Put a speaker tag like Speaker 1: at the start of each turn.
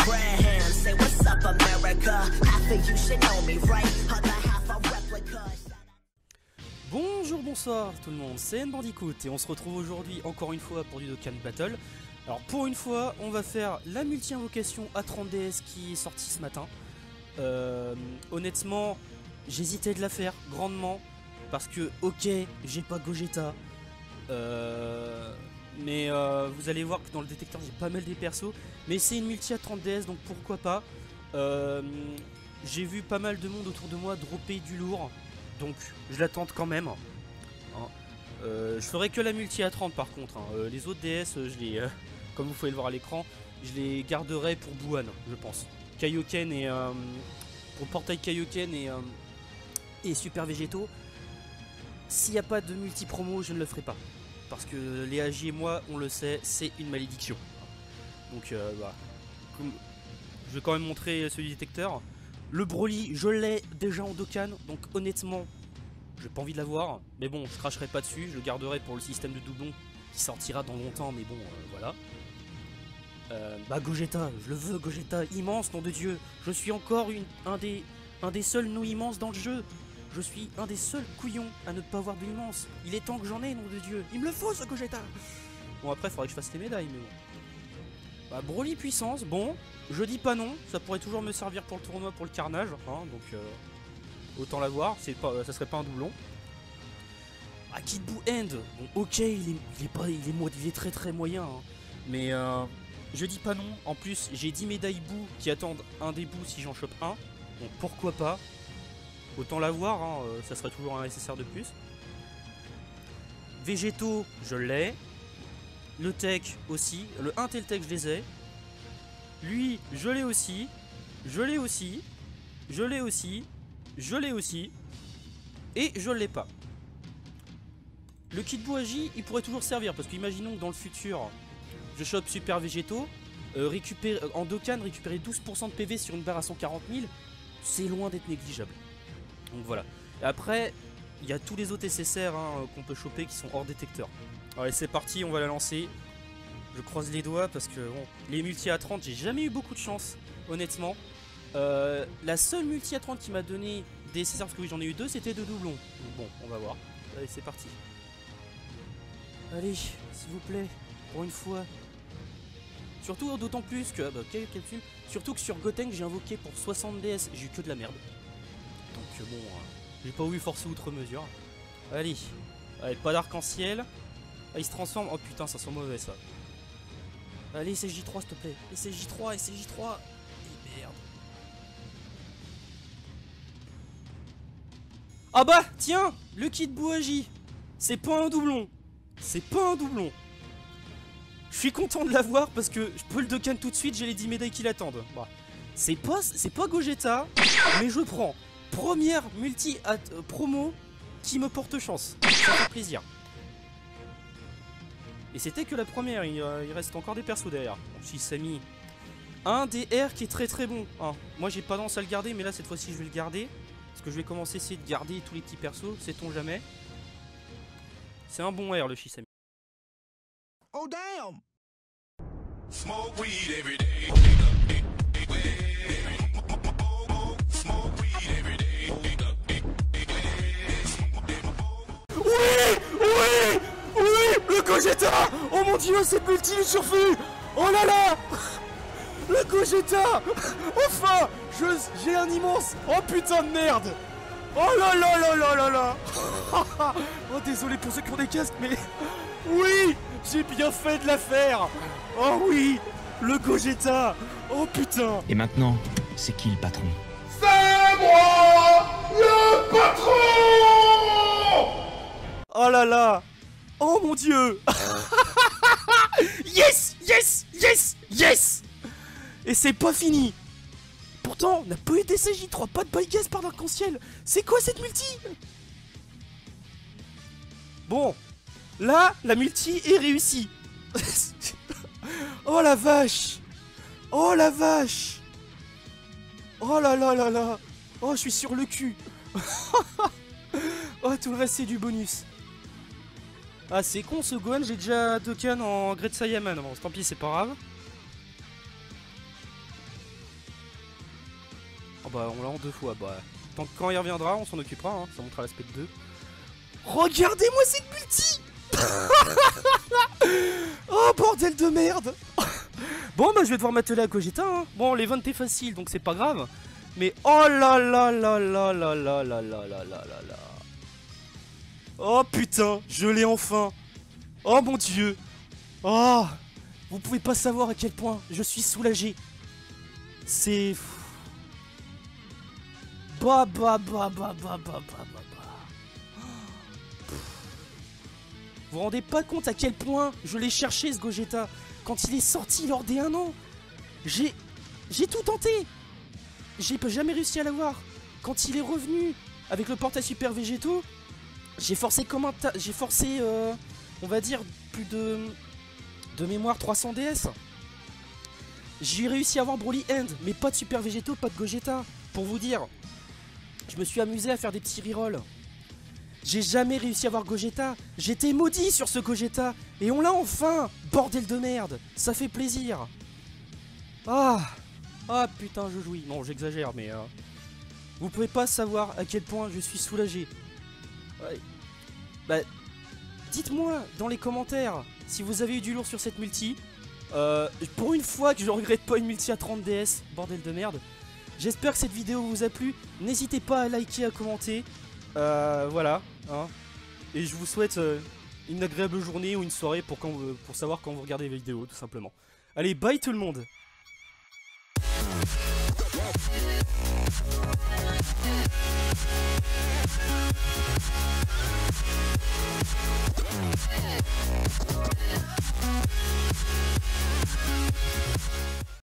Speaker 1: Graham, say what's up America. Half of you should know me, right? Other half a replica.
Speaker 2: Bonjour, bonsoir tout le monde, c'est N-Bandicoot et on se retrouve aujourd'hui encore une fois pour du Dokkan Battle. Alors pour une fois, on va faire la multi-invocation A30DS qui est sortie ce matin. Honnêtement, j'hésitais de la faire grandement parce que ok, j'ai pas Gogeta. Mais vous allez voir que dans le détecteur j'ai pas mal des persos. Mais c'est une multi A30DS donc pourquoi pas. J'ai vu pas mal de monde autour de moi dropper du lourd. Donc je la tente quand même. Hein. Je ferai que la multi A30 par contre. Hein. Les autres DS, je les, comme vous pouvez le voir à l'écran, je les garderai pour Buan, je pense. Kaioken et pour le portail Kaioken et Super Végétaux. S'il n'y a pas de multi promo, je ne le ferai pas. Parce que les AJ et moi, on le sait, c'est une malédiction. Donc voilà. Je vais quand même montrer celui du détecteur. Le Broly, je l'ai déjà en Dokkan, donc honnêtement, j'ai pas envie de l'avoir. Mais bon, je cracherai pas dessus, je le garderai pour le système de doublon qui sortira dans longtemps, mais bon, voilà. Bah Gogeta, je le veux, Gogeta, immense, nom de Dieu. Je suis encore un des seuls nous immenses dans le jeu. Je suis un des seuls couillons à ne pas avoir de l'immense. Il est temps que j'en ai, nom de Dieu. Il me le faut, ce Gogeta. Bon, après, il faudrait que je fasse les médailles, mais bon. Bah, Broly puissance, bon, je dis pas non, ça pourrait toujours me servir pour le tournoi, pour le carnage, hein, donc autant l'avoir, ça serait pas un doublon. Ah, Kid Buu End, bon ok, il est très très moyen, hein, mais je dis pas non, en plus j'ai 10 médailles Buu qui attendent un des Buu si j'en chope un, donc pourquoi pas, autant l'avoir, hein, ça serait toujours un nécessaire de plus. Végétaux, je l'ai. Le tech aussi, le Intel Tech je les ai. Lui, je l'ai aussi. Je l'ai aussi. Je l'ai aussi. Je l'ai aussi. Et je l'ai pas. Le Kid Buu AJ, il pourrait toujours servir. Parce qu'imaginons que dans le futur, je chope Super Végétaux. En Dokkan, récupérer 12% de PV sur une barre à 140 000. C'est loin d'être négligeable. Donc voilà. Et après, il y a tous les autres SSR hein, qu'on peut choper qui sont hors détecteur. Allez c'est parti, on va la lancer. Je croise les doigts parce que bon, les multi A30 j'ai jamais eu beaucoup de chance honnêtement. La seule multi A30 qui m'a donné des SSR, parce que oui j'en ai eu deux, c'était de doublons. Bon on va voir. Allez c'est parti. Allez s'il vous plaît, pour une fois. Surtout d'autant plus que surtout que sur Gotenk j'ai invoqué pour 60 DS, j'ai eu que de la merde. Donc bon, j'ai pas eu forcer outre mesure. Allez, pas d'arc-en-ciel. Ah, il se transforme. Oh putain, ça sent mauvais ça. Allez, SSJ3 s'il te plaît. SSJ3, SSJ3. Et merde. Ah bah, tiens, le Kid Buu AJ. C'est pas un doublon. C'est pas un doublon. Je suis content de l'avoir parce que je peux le Dokkan tout de suite, j'ai les 10 médailles qui l'attendent. Bah, c'est pas Gogeta, mais je prends. Première multi promo qui me porte chance. Ça fait plaisir. Et c'était que la première, il reste encore des persos derrière. Donc si ça mis un des R qui est très très bon. Hein. Moi j'ai pas tendance à le garder, mais là cette fois-ci je vais le garder. Parce que je vais commencer à essayer de garder tous les petits persos, sait-on jamais. C'est un bon R le Shisami.
Speaker 3: Oh damn!
Speaker 4: Smoke weed every day.
Speaker 2: Oui, le Gogeta. Oh mon dieu, cette multi est survue. Oh là là. Le Gogeta. Enfin, j'ai un immense. Oh putain de merde. Oh là là là là là là. Oh désolé pour ceux qui ont des casques, mais oui, j'ai bien fait de la faire. Oh oui, le Gogeta. Oh putain.
Speaker 5: Et maintenant, c'est qui le patron?
Speaker 4: C'est moi, le patron.
Speaker 2: Oh là là. Oh mon dieu. Yes, yes, yes, yes. Et c'est pas fini. Pourtant, on n'a pas eu d'SSJ3, pas de bypass par l'arc-en-ciel. C'est quoi cette multi? Bon, là, la multi est réussie. Oh la vache. Oh la vache. Oh là là là là. Oh, je suis sur le cul. Oh, tout le reste, c'est du bonus. Ah, c'est con ce Gohan, j'ai déjà Dokkan en Great Saiyaman. Bon, tant pis, c'est pas grave. bah on l'a en 2 fois. Bah, tant que quand il reviendra, on s'en occupera, hein. Ça montrera l'aspect de 2. Regardez-moi cette multi. Oh bordel de merde. Bon bah je vais devoir m'atteler à Gogeta, hein. Bon l'event est facile donc c'est pas grave. Mais oh là là là là là là là là là là là là. Oh putain, je l'ai enfin. Oh mon dieu. Oh, vous pouvez pas savoir à quel point je suis soulagé. C'est... Bah. Vous vous rendez pas compte à quel point je l'ai cherché ce Gogeta. Quand il est sorti lors des 1 an, j'ai tout tenté. J'ai jamais réussi à l'avoir. Quand il est revenu avec le portail Super Végétaux, j'ai forcé on va dire plus de mémoire 300 DS. J'ai réussi à avoir Broly End, mais pas de Super Végétaux, pas de Gogeta. Pour vous dire, je me suis amusé à faire des petits rerolls. J'ai jamais réussi à avoir Gogeta. J'étais maudit sur ce Gogeta. Et on l'a enfin. Bordel de merde. Ça fait plaisir. Ah putain je jouis. Non j'exagère mais vous pouvez pas savoir à quel point je suis soulagé. Ouais. Bah dites-moi dans les commentaires si vous avez eu du lourd sur cette multi. Pour une fois que je regrette pas une multi à 30 DS. Bordel de merde. J'espère que cette vidéo vous a plu. N'hésitez pas à liker, à commenter. Voilà, hein. Et je vous souhaite une agréable journée ou une soirée pour savoir quand vous regardez les vidéos, tout simplement. Allez, bye tout le monde.